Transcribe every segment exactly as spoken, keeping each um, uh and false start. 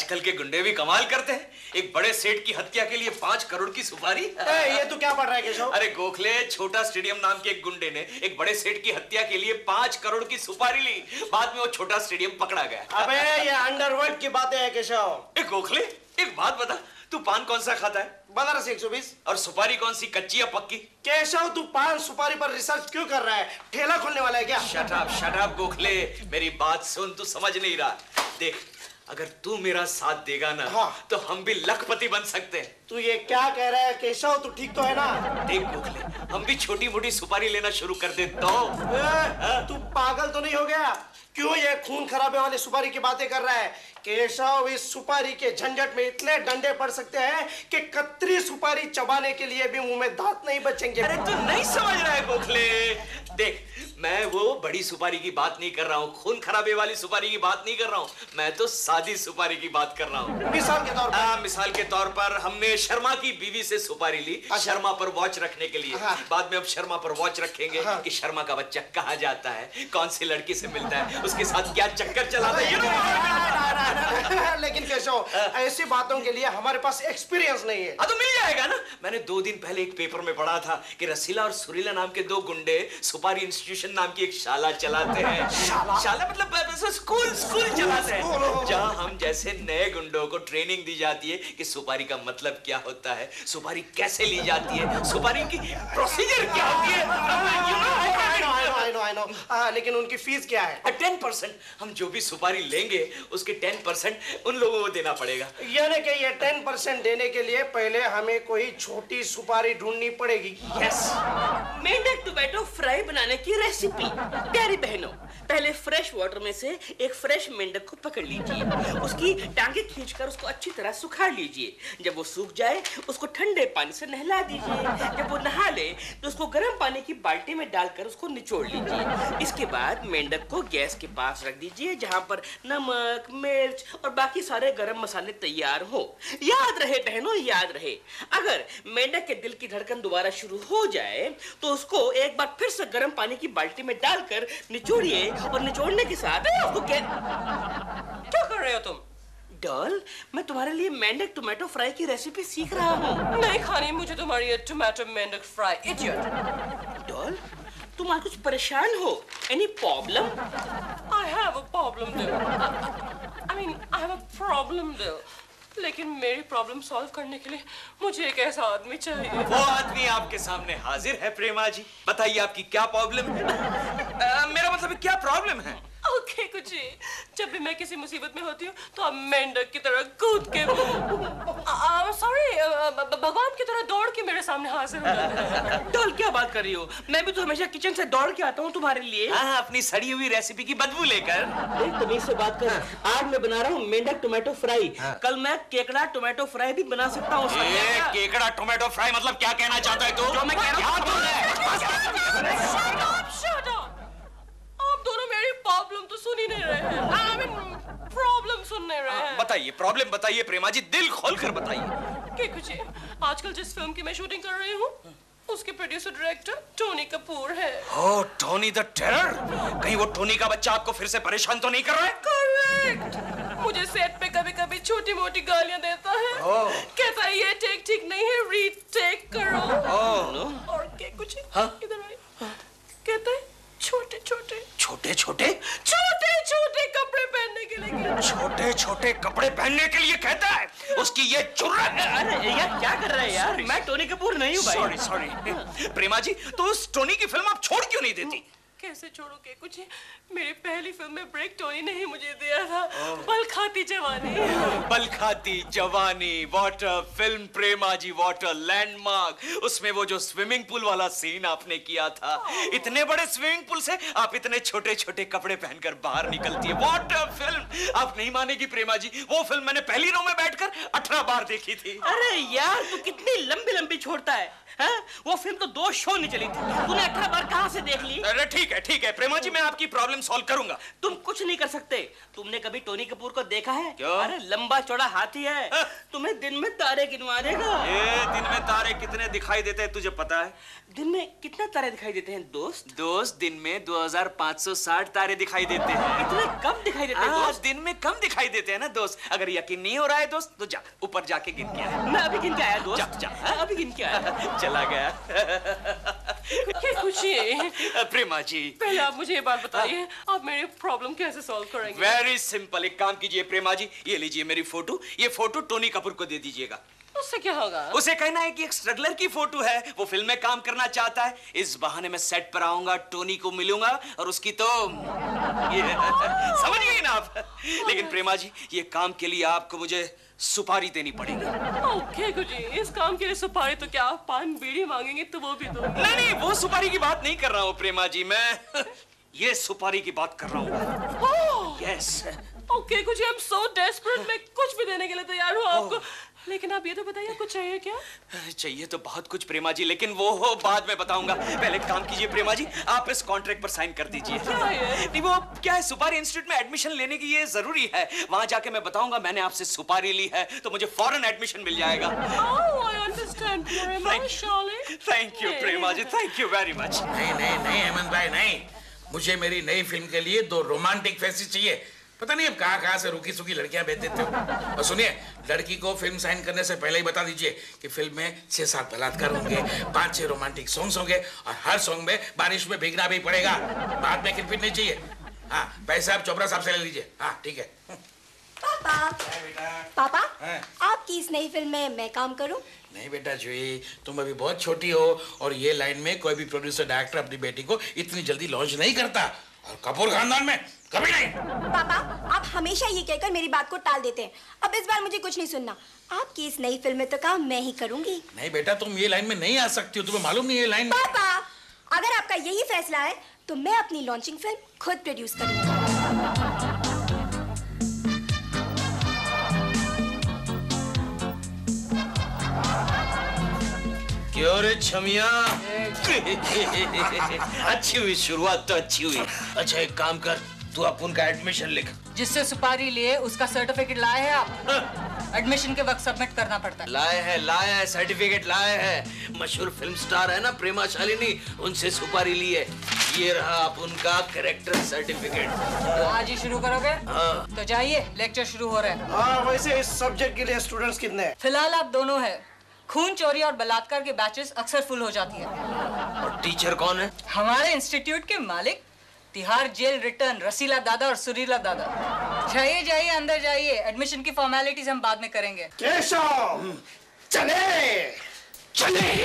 आजकल के गुंडे भी कमाल करते हैं। एक बड़े सेठ की हत्या के लिए पांच करोड़ की सुपारी। ए, ये तू क्या पढ़ रहा है केशव? अरे गोखले, छोटा स्टेडियम नाम के एक गुंडे ने एक बड़े सेठ की हत्या के लिए पांच करोड़ की सुपारी ली। बाद में वो छोटा स्टेडियम पकड़ा गया। अबे ये अंडरवर्ल्ड की बातें है केशव। एक गोखले, एक बात बता, तू पान कौन सा खाता है? बनारस एक सौ बीस। और सुपारी कौन सी, कच्ची या पक्की? केशव, तू पान सुपारी पर रिसर्च क्यों कर रहा है? ठेला खोलने वाला है क्या? Shut up, shut up Gokhale, मेरी बात सुन, तू समझ नहीं रहा। देख, अगर तू मेरा साथ देगा ना, हाँ। तो हम भी लखपति बन सकते हैं। तू ये क्या कह रहा है केशव? तू ठीक तो है ना? देख गोखले, हम भी छोटी मोटी सुपारी लेना शुरू कर दे तो। तू पागल तो नहीं हो गया? क्यों ये खून खराबे वाली सुपारी की बातें कर रहा है? केशव, इस सुपारी के झंझट में इतने डंडे पड़ सकते हैं कि कतरी सुपारी चबाने के लिए भी मुंह में दांत नहीं बचेंगे। अरे तू नहीं समझ रहा है गोखले। देख, मैं वो बड़ी सुपारी की बात नहीं कर रहा हूँ, खून खराबे वाली सुपारी की बात नहीं कर रहा हूँ, मैं तो सादी सुपारी की बात कर रहा हूँ। मिसाल के तौर पर? आ, मिसाल के तौर पर हमने शर्मा की बीवी से सुपारी ली, शर्मा पर वॉच रखने के लिए। हाँ। बाद में अब शर्मा पर वॉच रखेंगे। हाँ। कि शर्मा का बच्चा कहाँ जाता है, कौन सी लड़की से मिलता है, उसके साथ क्या चक्कर चलाता है। लेकिन केशव, ऐसी बातों के लिए हमारे पास एक्सपीरियंस नहीं है। तो मिल जाएगा ना। मैंने दो दिन पहले एक पेपर में पढ़ा था कि रसीला और सुरीला नाम के दो गुंडे सुपारी इंस्टीट्यूशन नाम की एक शाला चलाते हैं। शाला, शाला मतलब स्कूल स्कूल चलाते हैं, जहां हम जैसे नए गुंडों को ट्रेनिंग दी जाती है कि सुपारी का मतलब क्या होता है, सुपारी कैसे ली जाती है, सुपारी की प्रोसीजर क्या होती है। you know, I know, I know, I know, I know. आ, लेकिन उनकी फीस क्या है? Ten percent. हम जो भी सुपारी लेंगे उसके टेन परसेंट उन लोगों को देना पड़ेगा। यानी कि ये टेन परसेंट देने के लिए पहले हमें कोई छोटी सुपारी ढूंढनी पड़ेगी। यस। मेंढक टोमेटो फ्राई बनाने की रेसिपी। प्यारी बहनों, पहले फ्रेश वाटर में से एक फ्रेश मेंढक को पकड़ लीजिए, उसकी टांगे खींचकर उसको अच्छी तरह सुखा लीजिए। जब वो सूख जाए उसको ठंडे पानी से नहला दीजिए। जब वो नहा ले तो उसको गर्म पानी की बाल्टी में डालकर उसको निचोड़ लीजिए। इसके बाद मेंढक को गैस के पास रख दीजिए, जहां पर नमक, मिर्च और बाकी सारे गरम मसाले तैयार हो। याद रहे बहनों, याद रहे, अगर मेंढक के दिल की धड़कन दोबारा शुरू हो जाए तो उसको एक बार फिर से गर्म पानी की बाल्टी में डालकर निचोड़िए और निचोड़ने के साथ उसको क्या क्या कर रहे हो तुम? डॉल, मैं तुम्हारे लिए मेंढक टोमेटो फ्राई की रेसिपी सीख रहा हूँ। नहीं खानी मुझे तुम्हारी ये टोमेटो मेंढक फ्राई, इडियट। डॉल, तुम आज कुछ परेशान हो? Any problem? I have a problem though. I mean, I have a problem though. लेकिन मेरी प्रॉब्लम सॉल्व करने के लिए मुझे एक ऐसा आदमी चाहिए। वो आदमी आपके सामने हाजिर है प्रेमा जी। बताइए आपकी क्या प्रॉब्लम है? आ, मेरा मतलब क्या प्रॉब्लम है? ओके कुछ जब भी मैं किसी मुसीबत में होती हूँ तो आप मेंढक की तरह कूद के सॉरी भगवान की तरह दौड़ के मेरे सामने हाजिर हो जाते हैं। डॉल, क्या बात कर रही हो? मैं भी तो हमेशा किचन से दौड़ के आता हूँ तुम्हारे लिए। हाँ, अपनी सड़ी हुई रेसिपी की बदबू लेकर। तमीज से बात कर। आज मैं बना रहा हूँ मेंढक टोमेटो फ्राई। हाँ। कल मैं केकड़ा टोमेटो फ्राई भी बना सकता हूँ। केकड़ा टोमेटो फ्राई मतलब क्या कहना चाहता है तू? जो मैं कह रहा हूँ। आप दोनों मेरी प्रॉब्लम तो सुन ही नहीं रहे हैं। I mean, प्रॉब्लम सुन नहीं रहे हैं। बताइए, प्रॉब्लम बताइए प्रेमा जी, दिल खोल कर बताइए। क्या कुछ आजकल जिस फिल्म की मैं शूटिंग कर रही हूँ उसके प्रोड्यूसर डायरेक्टर टोनी कपूर है। Oh, Tony the terror. कहीं वो टोनी का बच्चा आपको फिर से परेशान तो नहीं कर रहा है? करेक्ट। मुझे सेट पे कभी कभी छोटी मोटी गालियां देता है। कहता है ये टेक ठीक नहीं है, रीटेक करो। और क्या कुछ इधर आइए। कहता है छोटे छोटे छोटे छोटे छोटे छोटे कपड़े पहनने के लिए छोटे छोटे कपड़े पहनने के लिए कहता है। उसकी ये जुर्रत। अरे यार क्या कर रहे हैं यार? मैं टोनी कपूर नहीं हूँ भाई। सॉरी सॉरी प्रेमा जी, तो उस टोनी की फिल्म आप छोड़ क्यों नहीं देती? कैसे छोड़ू के कुछ? मेरी पहली फिल्म में ब्रेक टोनी ने ही मुझे दिया था। बल खाती जवानी। बल खाती जवानी, water film Prema ji, water landmark. उसमें वो जो स्विमिंग पूल वाला सीन आपने किया था, इतने बड़े स्विमिंग पूल से आप इतने छोटे छोटे कपड़े पहनकर बाहर निकलती है। Water film. आप नहीं मानेगी प्रेमा जी, वो फिल्म मैंने पहली रो में बैठकर अठारह बार देखी थी। अरे यार तू कितनी लंबी लंबी छोड़ता है, है? वो फिल्म तो दो शो नहीं चली थी, तूने अठारह बार कहाँ से देख ली? अरे ठीक ठीक है ठीक है प्रेमा जी, मैं आपकी प्रॉब्लम सॉल्व करूंगा। तुम कुछ नहीं कर सकते। तुमने कभी टोनी कपूर को देखा है? क्यों? अरे लंबा चौड़ा हाथी है, तुम्हें दिन में तारे गिनवा देगा। ये दिन में तारे कितने दिखाई देते हैं तुझे पता है? दिन में कितने तारे दिखाई देते हैं दोस्त? दोस्त दिन में दो हज़ार पाँच सौ साठ तारे दिखाई देते हैं। इतने कम दिखाई देते हैं दोस्त? दिन में कम दिखाई देते हैं ना दोस्त। अगर यकीन नहीं हो रहा है दोस्त तो जा ऊपर जाके गिन के आ। मैं अभी गिन के आया दोस्त। जा, जा। हाँ, अभी गिन के आया। चला गया। क्या खुशी है। प्रेमा जी पहले आप मुझे ये बात बताइए, आप मेरी प्रॉब्लम कैसे सॉल्व करेंगे? वेरी सिंपल, एक काम कीजिए प्रेमा जी, ये लीजिए मेरी फोटो, ये फोटो टोनी कपूर को दे दीजिएगा। उससे क्या होगा? उसे कहना है कि एक स्ट्रगलर की फोटो है, वो फिल्म में काम करना चाहता है। इस बहाने मैं सेट पर आऊंगा, टोनी को मिलूंगा और उसकी तो ये समझ गई ना आप। लेकिन प्रेमा जी ये काम के लिए आपको मुझे सुपारी देनी पड़ेगी। ओके गुरुजी, इस काम के लिए सुपारी तो क्या आप पान बीड़ी मांगेंगे तो वो भी दो? नहीं नहीं वो सुपारी की बात नहीं कर रहा हूँ प्रेमा जी, मैं ये सुपारी की बात कर रहा हूँ। Yes okay Guruji, I am so desperate, मैं कुछ भी देने के लिए तैयार हूँ आपको। लेकिन आप ये तो बताइए कुछ चाहिए क्या? चाहिए तो बहुत कुछ प्रेमा जी, लेकिन वो हो बाद में बताऊंगा। पहले एक काम कीजिए प्रेमा जी, आप इस कॉन्ट्रैक्ट पर साइन कर दीजिए। क्या है? नहीं वो क्या है, सुपारी इंस्टीट्यूट में एडमिशन लेने की ये जरूरी है। वहां जाके मैं बताऊंगा मैंने आपसे सुपारी ली है तो मुझे फौरन एडमिशन मिल जाएगा। Oh, I understand, Prema, Charlie. Thank you Prema ji, thank you very much. नहीं नहीं नहीं हेमंत भाई नहीं, मुझे मेरी नई फिल्म के लिए दो रोमांटिक फेसेस चाहिए। पता नहीं अब कहाँ कहाँ से रुकी सुकी लड़कियां भेज देते हो। और सुनिए, लड़की को फिल्म साइन करने से पहले ही बता दीजिए कि फिल्म में छह सात बलात्कार होंगे, पांच छह रोमांटिक सॉन्ग्स होंगे और हर सॉन्ग में बारिश में भीगना भी पड़ेगा। बाद में किरपिट नहीं चाहिए। हाँ पैसे आप चोपड़ा साहब से ले लीजिए। हाँ ठीक है। पापा पापा हाँ? आपकी इस नई फिल्म में मैं काम करूं? नहीं बेटा जूही, तुम अभी बहुत छोटी हो और ये लाइन में कोई भी प्रोड्यूसर डायरेक्टर अपनी बेटी को इतनी जल्दी लॉन्च नहीं करता, और कपूर खानदान में कभी नहीं। पापा आप हमेशा ये कहकर मेरी बात को टाल देते हैं। अब इस बार मुझे कुछ नहीं सुनना। आपकी इस नई फिल्म में तो काम मैं ही करूंगी। नहीं बेटा तुम ये लाइन में नहीं आ सकती हो, तुम्हें मालूम नहीं ये लाइन। पापा अगर आपका यही फैसला है तो मैं अपनी लॉन्चिंग फिल्म खुद प्रोड्यूस करूंगी। क्यों रे छमिया? अच्छी हुई शुरुआत तो अच्छी हुई। अच्छा एक काम कर, तू अपन का एडमिशन लिख। जिससे सुपारी लिए उसका सर्टिफिकेट लाए हैं आप? एडमिशन के वक्त सबमिट करना पड़ता है। लाए हैं लाए हैं सर्टिफिकेट लाए हैं। मशहूर फिल्म स्टार है ना प्रेमा शालिनी, उनसे सुपारी ली है। ये रहा अपन का कैरेक्टर सर्टिफिकेट। तो आज ही शुरू करोगे? हाँ। तो जाइए, लेक्चर शुरू हो रहे हैं। हाँ वैसे इस सब्जेक्ट के लिए स्टूडेंट्स कितने हैं? फिलहाल आप दोनों हैं। खून चोरी और बलात्कार के बैचेस अक्सर फुल हो जाती है। और टीचर कौन है? हमारे इंस्टीट्यूट के मालिक, तिहाड़ जेल रिटर्न रसीला दादा और सुरीला दादा। जाइए जाइए अंदर जाइए, एडमिशन की फॉर्मेलिटीज हम बाद में करेंगे। केशव चले चले।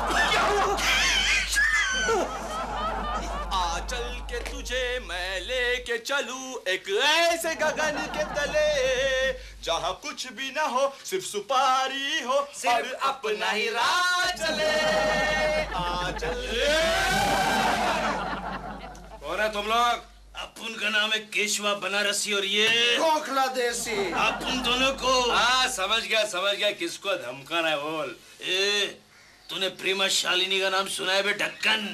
आ चल के तुझे मैं लेके चलूं एक ऐसे गगन के तले, जहाँ कुछ भी ना हो सिर्फ सुपारी हो और अपना ही राह चले। आ चल। कौन है तुम लोग? अपन का नाम है केशवा बनारसी और ये खोखला देसी। अपन दोनों को। हाँ समझ गया समझ गया, किसको धमकाना है बोल। ए, तूने प्रेमा शालिनी का नाम सुना है बे ढक्कन?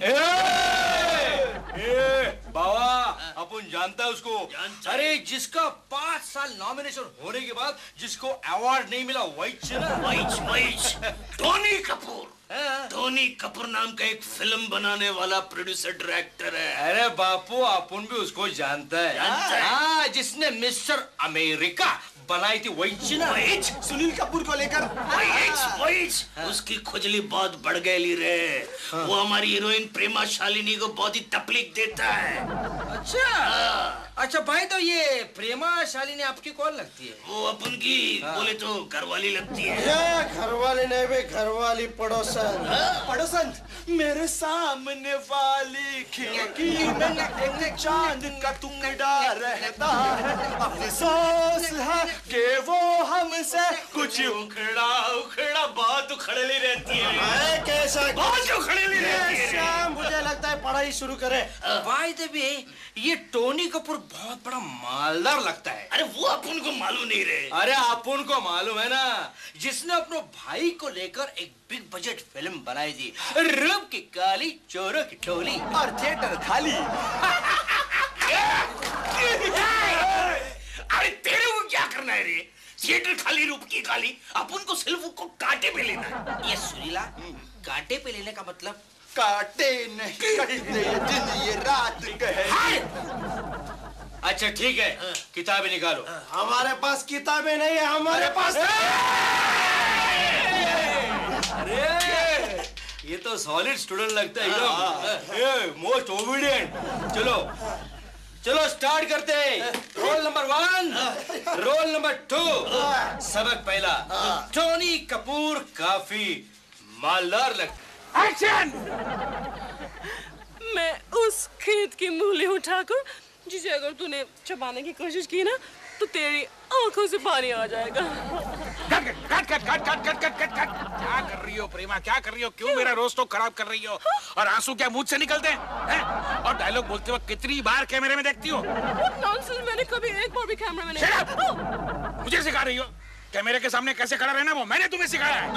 बाबा अपन जानता है उसको। जानता अरे जिसका पाँच साल नॉमिनेशन होने के बाद जिसको अवार्ड नहीं मिला वही ना। वहीच वहीच टोनी कपूर। टोनी कपूर नाम का एक फिल्म बनाने वाला प्रोड्यूसर डायरेक्टर है। अरे बापू अपन भी उसको जानता है। जानता है? हाँ जिसने मिस्टर अमेरिका बनाई थी वही ना। वहीच सुनील कपूर को लेकर। वहीच वहीच उसकी खुजली बहुत बढ़ गई रे। वो हमारी हीरोइन प्रेमा शालिनी को बहुत ही तकलीफ देता है। अच्छा अच्छा भाई, तो ये प्रेमा शालिनी आपकी कौन लगती है? वो अपन की बोले तो घरवाली लगती है। ये घरवाली नहीं बे, घरवाली पड़ोसन। पड़ोसन मेरे सामने वाली खिड़की में एक चांद का टुकड़ा रहता है, अफसोस है कि वो हमसे कुछ उखड़ा उखड़ा बहुत उखड़ली रहती है। कैसा बहुत उखड़ली रहती है। कैसा मुझे लग रहता है पढ़ाई शुरू करे। बाय द वे, ये टोनी कपूर बहुत बड़ा मालदार लगता है। अरे वो अपन को मालूम नहीं रहे। अरे अपन को मालूम है ना, जिसने अपने भाई को लेकर एक बिग बजट फिल्म बनाई थी, रूप की काली चोरों की टोली, और थिएटर खाली। अरे तेरे को क्या करना है रे? थिएटर खाली, रूप की काली, अपन को सिर्फ उसको कांटे पे लेना है। ये सुरीला, कांटे पे लेने का मतलब? काटे नहीं कटते ये दिन ये रात कहे। अच्छा ठीक है, किताबें निकालो। हमारे पास किताबें नहीं है, हमारे पास। अरे ये तो सॉलिड स्टूडेंट लगता है एकदम, मोस्ट ओबीडिएंट। चलो चलो स्टार्ट करते हैं। Roll number one, roll number two. सबक पहला, टोनी कपूर काफी मालदार लगता। एक्शन! मैं उस खेत की मूली उठाकर जिसे अगर तूने चबाने की कोशिश की ना तो तेरी आंखों से पानी आ जाएगा। Cut cut cut cut cut cut cut cut cut. क्या कर रही हो प्रेमा, क्या कर रही हो? क्यों मेरा रोज तो खराब कर रही हो? और आंसू क्या मुंह से निकलते हैं? और डायलॉग बोलते वक्त कितनी बार कैमरे में देखती हो? नॉनसेंस, मैंने कभी एक बार भी कैमरे में नहीं देखा। मुझे सिखा रही हो कैमरे के सामने कैसे खड़ा रहना? वो मैंने तुम्हें सिखाया है।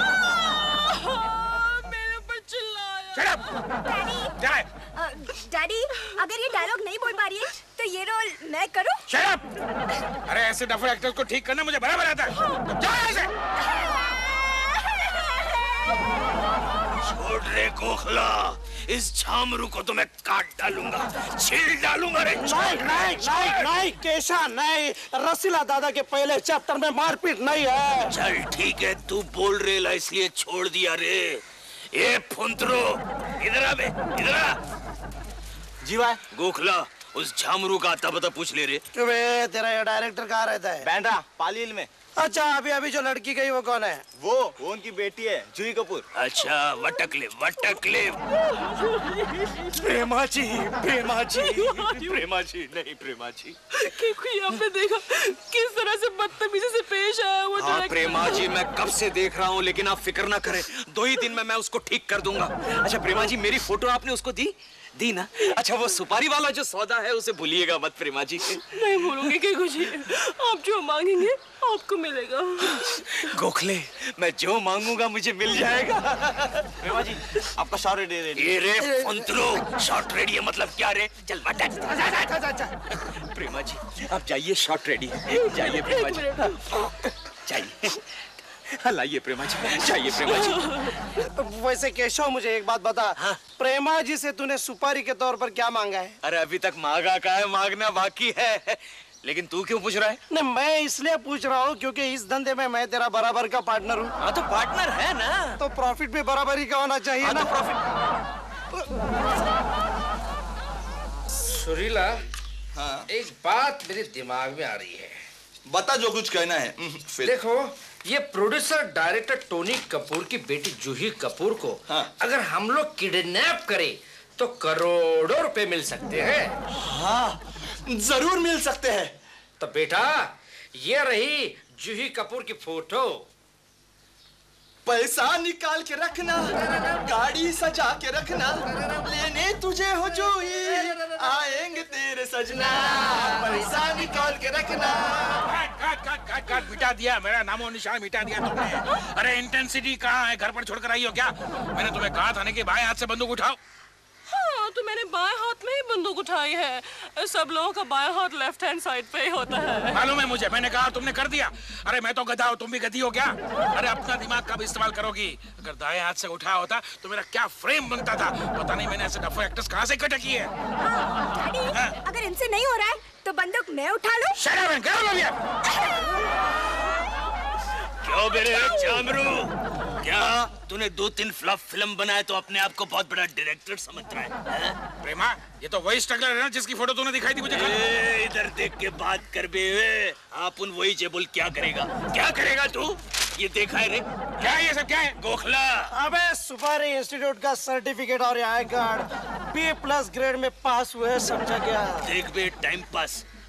मेरे ऊपर चिल्लाया। क्या है? डैडी, अगर ये डायलॉग नहीं बोल पा रही है तो ये रोल मैं करूं? Shut up! अरे ऐसे डफर एक्टर्स को ठीक करना मुझे बराबर आता है। जाओ यहाँ से। छोड़ रे गोखला, इस झामरू को तो मैं काट डालूंगा, छील डालूंगा रे। नहीं नहीं नहीं नहीं केशा नहीं, रसीला दादा के पहले चैप्टर में मारपीट नहीं है। चल ठीक है, तू बोल रेला इसलिए छोड़ दिया रे। ये फुंतरो, इधर आ बे, इधर आ। जी भाई। गोखला, उस झामरू का आता पता पूछ ले रे। क्यों बे, तेरा ये डायरेक्टर कहाँ रहता है? बैंड्रा पालील में। अच्छा, अभी अभी जो लड़की गई वो कौन है? वो वो उनकी बेटी है, जूही कपूर। अच्छा, वटकले वटकले। प्रेमा जी, प्रेमा जी, प्रेमा जी नहीं, प्रेमा जी। क्योंकि आपने देखा किस तरह से बदतमीजी से पेश आया वो। हाँ प्रेमा जी, मैं कब से देख रहा हूँ, लेकिन आप फिक्र ना करें, दो ही दिन में मैं उसको ठीक कर दूंगा। अच्छा प्रेमा जी, मेरी फोटो आपने उसको दी दी ना? अच्छा, वो सुपारी वाला जो सौदा है उसे भूलिएगा मत प्रेमा जी। नहीं भूलूंगी केको जी, आप जो मांगेंगे आपको मिलेगा। गोखले, मैं जो मांगूंगा मुझे मिल जाएगा। प्रेमा जी, आपका शॉट रेडी है। ये रे फुंतरो, शॉट रेडी है मतलब क्या रे? चल बटा। प्रेमा जी आप जाइए, शॉट रेडी है, जाइए प्रेमा जी, जाइए। लाइए प्रेमा जी, जाइए प्रेमा जी। वैसे केशव, मुझे एक बात बता। हाँ? प्रेमा जी से तूने सुपारी के तौर पर क्या मांगा है? अरे अभी तक मांगा का है, मांगना बाकी है। लेकिन तू क्यों पूछ रहा है? नहीं, मैं इसलिए पूछ रहा हूँ क्योंकि इस धंधे में मैं तेरा बराबर का पार्टनर हूँ। हाँ तो पार्टनर है ना, तो प्रॉफिट भी बराबरी का होना चाहिए। हाँ, ना? तो प्रॉफिट। सुरीला, हाँ? एक बात मेरे दिमाग में आ रही है। बता जो कुछ कहना है। फिर देखो, ये प्रोड्यूसर डायरेक्टर टोनी कपूर की बेटी जूही कपूर को हाँ। अगर हम लोग किडनैप करें तो करोड़ों रुपए मिल सकते हैं। हाँ, जरूर मिल सकते हैं। तो बेटा, ये रही जूही कपूर की फोटो। पैसा निकाल के रखना, गाड़ी सजा के रखना, लेने तुझे हो जूही, आएंगे तेरे सजना। पैसा निकाल के रखना। काट काट काट काट, मिटा दिया मेरा नामो निशान, मिटा दिया तुमने। अरे इंटेंसिटी कहाँ है? घर पर छोड़कर आई हो क्या? मैंने तुम्हें कहा था ना कि बाएं हाथ से बंदूक उठाओ। हाँ, तो मैंने बाएं हाथ में ही बंदूक उठाई है। सब लोगों का बाएं हाथ लेफ्ट हैंड साइड पे ही होता है। मालूम है मुझे, मैंने कहा तुमने कर दिया। अरे मैं तो गधा हूँ, तुम भी गधी हो क्या? अरे अपना दिमाग कब इस्तेमाल करोगी? अगर दाएं हाथ से उठाया होता तो मेरा क्या फ्रेम बनता था। पता नहीं मैंने ऐसे डफर एक्टर्स कहाँ से इकट्ठे किए। हाँ, डैडी, अगर इनसे नहीं हो रहा है तो बंदूक मैं उठा लूं? Shut up and get out of here! क्यों बेरे झामरू, क्या तूने दो तीन फ्लॉप फिल्म बनाए तो अपने आप को बहुत बड़ा डायरेक्टर समझ रहा है, है? प्रेमा, ये तो वही स्ट्रगलर है ना जिसकी फोटो तूने दिखाई थी मुझे कल। ए, इधर देख के बात कर बे। आप उन वही जेबुल क्या करेगा? क्या करेगा तू? ये देखा है रे? क्या ये सब क्या है? गोखला, अबे सुपारी इंस्टीट्यूट का सर्टिफिकेट और I card B plus grade में पास हुए, समझा क्या? देख बे, टाइम पास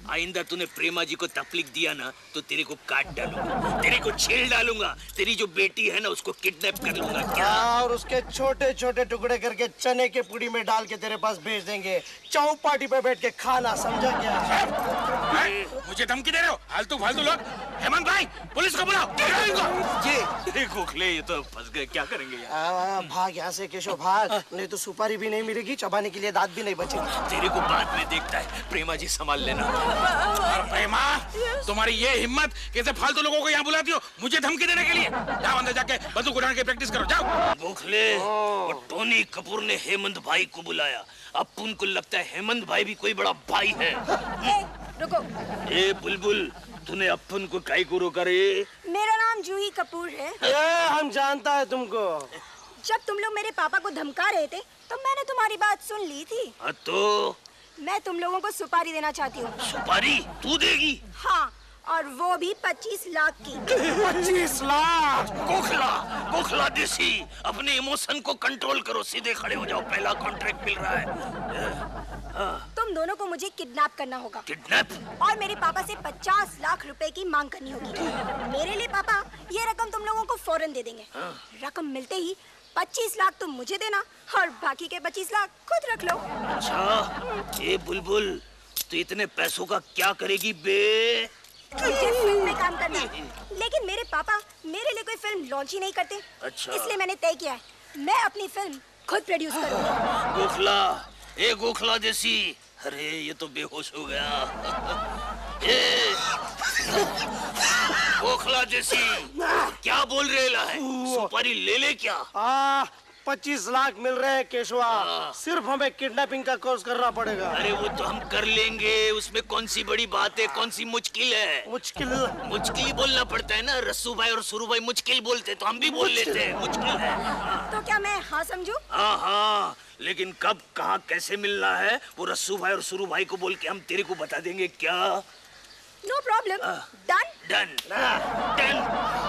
आइंदा तूने प्रेमा जी को तकलीफ दिया ना तो तेरे को काट डालूंगा, तेरे को छील डालूंगा, तेरी जो बेटी है ना उसको किडनैप कर लूंगा। क्या? और उसके छोटे छोटे टुकड़े करके चने के पुड़ी में डाल के तेरे पास भेज देंगे, चौपाटी पे बैठ के खाना, समझा क्या? मुझे धमकी दे रहे हो? फालतू फालतू लोग। हेमंत भाई, पुलिस को बुलाओ। ये गोखले ये तो फंस गए, क्या करेंगे यार? आ, भाग यहाँ से केशव भाग, नहीं तो सुपारी भी नहीं मिलेगी, चबाने के लिए दांत भी नहीं बचेंगे। तेरे को बाद में देखता है, प्रेमा जी संभाल लेना। और प्रेमा, तुम्हारी ये हिम्मत कैसे फालतू लोगों को यहाँ बुलाती हो मुझे धमकी देने के लिए? जाओ अंदर जाके बंदूक उठाने की प्रैक्टिस करो, जाओ। गोखले, और टोनी कपूर ने हेमंत भाई को बुलाया, अब उनको लगता है हेमंत भाई भी कोई बड़ा भाई है। ए, रुको। ए बुलबुल, तूने अपन को काई को रोका रे? मेरा नाम जूही कपूर है। ए, हम जानता है तुमको। जब तुम लोग मेरे पापा को धमका रहे थे तो मैंने तुम्हारी बात सुन ली थी। हाँ तो? मैं तुम लोगों को सुपारी देना चाहती हूँ। सुपारी तू देगी? हाँ, और वो भी पच्चीस लाख की। पच्चीस लाख? गोखला, गोखला देसी, अपने इमोशन को कंट्रोल करो, सीधे खड़े हो जाओ, पहला कॉन्ट्रैक्ट मिल रहा है। तुम दोनों को मुझे किडनैप करना होगा। किडनैप? और मेरे पापा से पचास लाख रुपए की मांग करनी होगी। मेरे लिए पापा ये रकम तुम लोगों को फौरन दे देंगे। रकम मिलते ही पच्चीस लाख तुम मुझे देना और बाकी के पच्चीस लाख खुद रख लो। अच्छा, ये बुलबुल, तो इतने पैसों का क्या करेगी बे? मुझे फिल्म में काम करना है, लेकिन मेरे पापा मेरे लिए कोई फिल्म लॉन्च ही नहीं करते। अच्छा। इसलिए मैंने तय किया है मैं अपनी फिल्म खुद प्रोड्यूस करूंगा। गोखला, ए गोखला देसी, अरे ये तो बेहोश हो गया। ए गोखला देसी, क्या बोल रहे है? सुपारी ले ले क्या? आ, पच्चीस लाख मिल रहे हैं केशवा, सिर्फ हमें किडनैपिंग का कोर्स करना पड़ेगा। अरे वो तो हम कर लेंगे, उसमें कौन सी बड़ी बात है, कौन सी मुश्किल है? मुश्किल मुश्किल बोलना पड़ता है ना, रस्सू भाई और सुरू भाई मुश्किल बोलते तो हम भी बोल लेते हैं, मुश्किल है। तो क्या मैं हाँ समझूं? हाँ हाँ, लेकिन कब कहाँ कैसे मिलना है वो रस्सू भाई और सुरू भाई को बोल के हम तेरे को बता देंगे। क्या? No problem, done done done.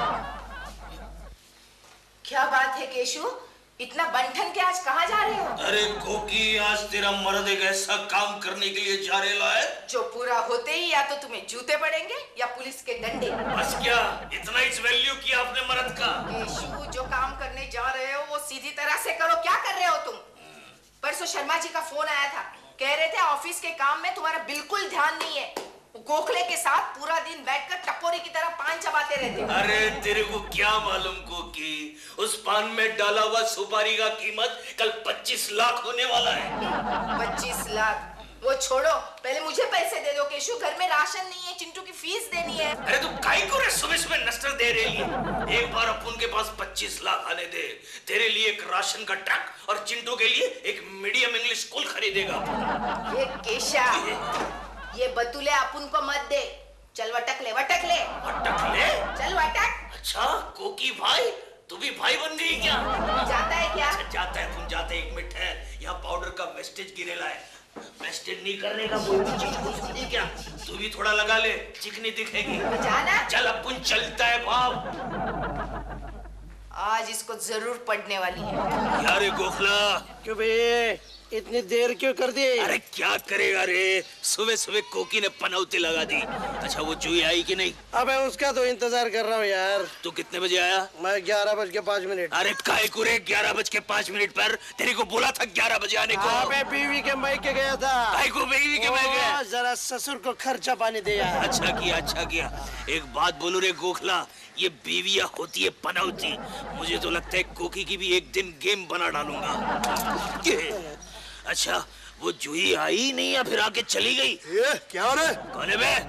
क्या बात है केशु, इतना बंठन के आज कहाँ जा रहे हो? अरे कोकी, आज तेरा मर्द एक ऐसा काम करने के लिए जा रहा है जो पूरा होते ही या तो तुम्हें जूते पड़ेंगे या पुलिस के डंडे। बस क्या, इतना इस वैल्यू किया आपने मर्द का? केशु, जो काम करने जा रहे हो वो सीधी तरह से करो। क्या कर रहे हो तुम? परसों शर्मा जी का फोन आया था, कह रहे थे ऑफिस के काम में तुम्हारा बिल्कुल ध्यान नहीं है, गोखले के साथ पूरा दिन बैठकर टपोरी की तरह पान चबाते रहते हो। अरे तेरे को क्या मालूम कोकी, उस पान में डाला हुआ सुपारी का कीमत कल पच्चीस लाख होने वाला है। पच्चीस लाख? वो छोड़ो, पहले मुझे पैसे दे दो केशु, घर में राशन नहीं है, चिंटू की फीस देनी है। अरे तू काई को रे सुबह सुबह नस्टर दे रही है? एक बार अपन के पास पच्चीस लाख आने दे, तेरे लिए एक राशन का ट्रक और चिंटू के लिए एक मीडियम इंग्लिश स्कूल खरीदेगा। ये केशा, ये बतूले अपन को मत दे, चल वटक ले, वटक ले, वटक ले, चल वटक। अच्छा कोकी भाई, तू भी भाई बन गई क्या? जाता है क्या? अच्छा, जाता है, तुम जाते एक मिनट है, यहाँ पाउडर का वेस्टेज गिरेला है, वेस्टेज नहीं करने का कोई भी चीज हो सकती क्या? तू भी थोड़ा लगा ले, चिकनी दिखेगी। जाना? चल अपन चलता है बाप। आज इसको जरूर पढ़ने वाली है। यारे गोखला, क्यों बे इतनी देर क्यों कर दी? अरे क्या करेगा रे, सुबह सुबह कोकी ने पनौती लगा दी। अच्छा वो जुई आई कि नहीं? अबे उसका तो इंतजार कर रहा हूँ यार। तू कितने बजे आया? मैं ग्यारह बज के पाँच मिनट। अरे काय को रे ग्यारह बज के पाँच मिनट पर? तेरे को बोला था ग्यारह बजे आने को। अबे बीवी के मायके गया था। काय को बीवी के मायके? जरा ससुर को खर्चा पानी दे यार। अच्छा किया, अच्छा किया। एक बात बोलू रे गोखला, ये बीवियां होती है पनौती, मुझे तो लगता है कोकी की भी एक दिन गेम बना डालूंगा। अच्छा वो जुई आई नहीं या फिर आके चली गई? ये क्या हो रहा है? कौन है बे?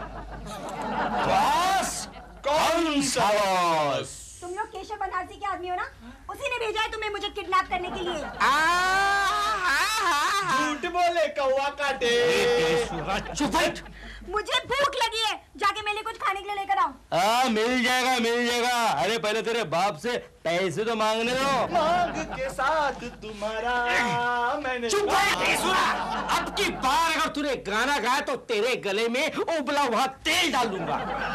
बॉस, कौन सा बॉस? तुम लोग केशव बनारसी के आदमी हो ना? उसी ने भेजा है तुम्हें मुझे किडनैप करने के लिए। झूठ बोले कौवा काटे। चुप हट। मुझे भूख लगी है, जाके मेरे लिए कुछ खाने के लिए लेकर आओ। हाँ मिल जाएगा मिल जाएगा। अरे पहले तेरे बाप से पैसे तो मांगने दो। मांग के साथ तुम्हारा मैंने। चुप अब की बार अगर तूने गाना गाया तो तेरे गले में उबला हुआ तेल डाल दूंगा। तुम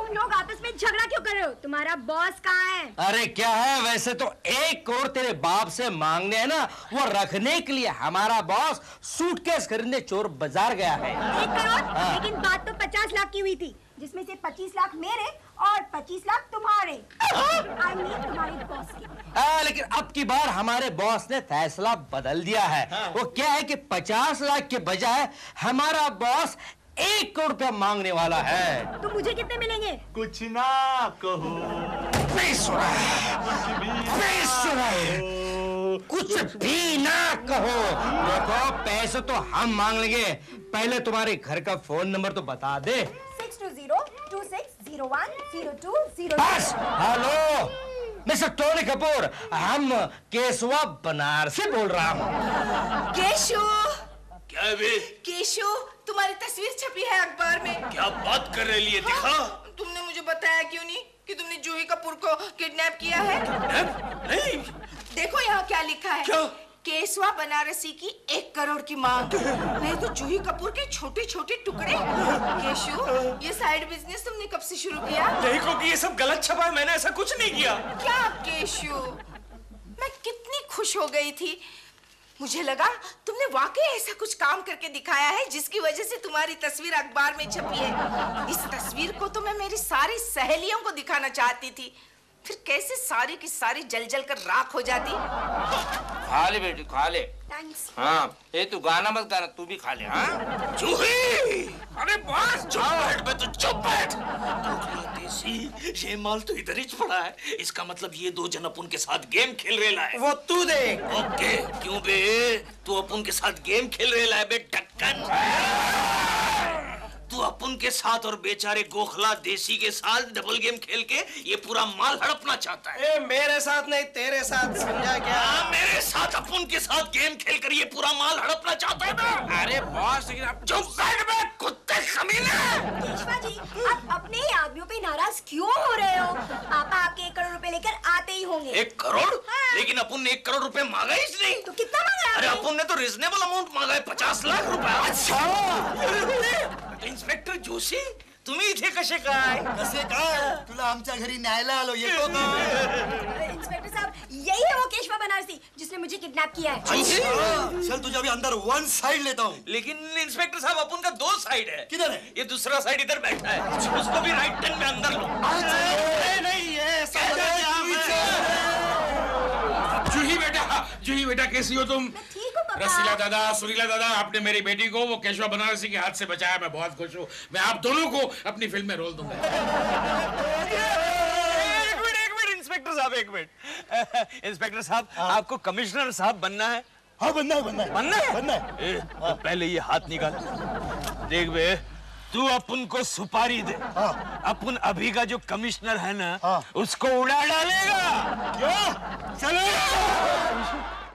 तुम लोग आपस में झगड़ा क्यों कर रहे हो? तुम्हारा बॉस कहाँ है? अरे क्या है, वैसे तो एक करोड़ तेरे बाप से मांगने है ना, वो रखने के लिए हमारा बॉस सूटकेस खरीदने चोर बाजार गया है। एक करोड़? हाँ। लेकिन बात तो पचास लाख की हुई थी, जिसमें से पच्चीस लाख मेरे और पच्चीस लाख तुम्हारे। I mean, तुम्हारे बॉस के। आ, लेकिन अब की बार हमारे बॉस ने फैसला बदल दिया है। हाँ। वो क्या है कि पचास लाख के बजाय हमारा बॉस एक करोड़ रुपया मांगने वाला है। तो मुझे कितने मिलेंगे? कुछ ना कहो, नहीं सुना, नहीं सुना, कुछ भी ना कहो। देखो पैसे तो हम मांग लेंगे, पहले तुम्हारे घर का फोन नंबर तो बता दे। Six two zero two six zero one zero two zero. बस। हेलो मिस्टर टोनी कपूर, हम केशवा बनारस से बोल रहा हूँ। केशु, क्या बे? केशु, तुम्हारी तस्वीर छपी है अखबार में। क्या बात कर रही है? दिखा। हाँ, तुमने मुझे बताया क्यों नहीं कि तुमने जूही कपूर को किडनैप किया है? नहीं। देखो यहाँ क्या लिखा है। क्या? केशवा बनारसी की एक करोड़ की मांग। नहीं तो जूही कपूर के छोटे छोटे टुकड़े। केशु, ये साइड बिजनेस तुमने कब से शुरू किया? देखो कि ये सब गलत छपा है, मैंने ऐसा कुछ नहीं किया। क्या केशु, मैं कितनी खुश हो गई थी। मुझे लगा तुमने वाकई ऐसा कुछ काम करके दिखाया है जिसकी वजह से तुम्हारी तस्वीर अखबार में छपी है। इस तस्वीर को तो मैं मेरी सारी सहेलियों को दिखाना चाहती थी, फिर कैसे सारी की सारी जल जल कर राख हो जाती। खा ले बेटी, खा ले। थैंक्स। हाँ, ये तू गाना मत गाना, तू भी खा ले। हाँ जूही, अरे बस चुप बैठ बे, तू चुप बैठ। देसी, ये माल तो इधर ही पड़ा है, इसका मतलब ये दो जन अपन के साथ गेम खेल रहे है। वो तू देख। ओके, क्यों बे? तू अपन के साथ गेम खेल रहे है बे ढक्कन। तू अपन के साथ और बेचारे गोखला देसी के साथ डबल गेम खेल के ये पूरा माल हड़पना चाहता है। ए, मेरे साथ नहीं तेरे साथ, समझा क्या? हाँ, मेरे साथ अपन के साथ गेम खेल कर ये पूरा माल हड़पना चाहता है ना? अरे बॉस, लेकिन आप चुप बैठ बे, कुत्ते कमीने। केशवा जी, आप अपने ही आदमियों पे नाराज क्यों हो रहे हो? पापा आपके एक करोड़ रुपए लेकर आते ही होंगे। एक करोड़? हाँ। लेकिन अपन ने एक करोड़ रुपए मांगा ही नहीं। तो कितना मांगा? अरे अपन ने तो रिजनेबल अमाउंट मांगा है, पचास लाख रुपए। अच्छा इन्स्पेक्टर जोशी, तुम्ही इथे कसे काय? कसे काय? तुला आमच्या घरी न्यायला आलो, येतो का? इंस्पेक्टर साहब, यही है वो केशवा बनारसी जिसने मुझे किडनैप किया है। चल तुझे अभी अंदर वन साइड लेता हूँ। लेकिन इंस्पेक्टर साहब अपन का दो साइड है। किधर है? ये दूसरा साइड इधर बैठा है, उसको भी राइट टर्न में अंदर लो। नहीं है, जूही बेटा, जूही बेटा कैसी हो तुम? ठीक हूँ पापा। रसीला दादा, सुरीला दादा, आपने मेरी बेटी को वो केशवा बनारसी के हाथ से बचाया, मैं बहुत खुश हूँ। मैं आप दोनों को अपनी फिल्म में रोल दूंगा। एक मिनट, एक मिनट इंस्पेक्टर साहब, एक मिनट। इंस्पेक्टर साहब, आपको कमिश्नर साहब बनना है? हाँ बनना है, बनना है, बनना है? बनना है। ए, तो पहले ये हाथ निकाल। देख बे, तू अपन को सुपारी दे। हाँ। अपन अभी का जो कमिश्नर है ना, हाँ। उसको उड़ा डालेगा। क्यों? चलो।